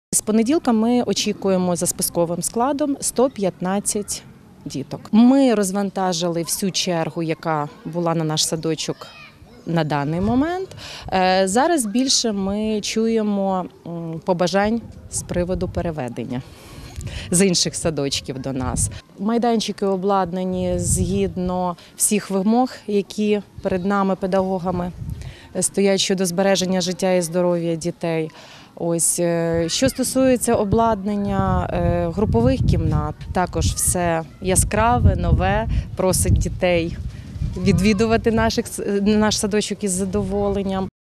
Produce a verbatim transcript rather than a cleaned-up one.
З понеділка ми очікуємо за списковим складом сто п'ятнадцять діток. Ми розвантажили всю чергу, яка була на наш садочок на даний момент. Зараз більше ми чуємо побажань з приводу переведення з інших садочків до нас. Майданчики обладнані згідно всіх вимог, які перед нами, педагогами, стоять щодо збереження життя і здоров'я дітей. Ось, що стосується обладнання групових кімнат, також все яскраве, нове, просить дітей відвідувати наших, наш садочок із задоволенням.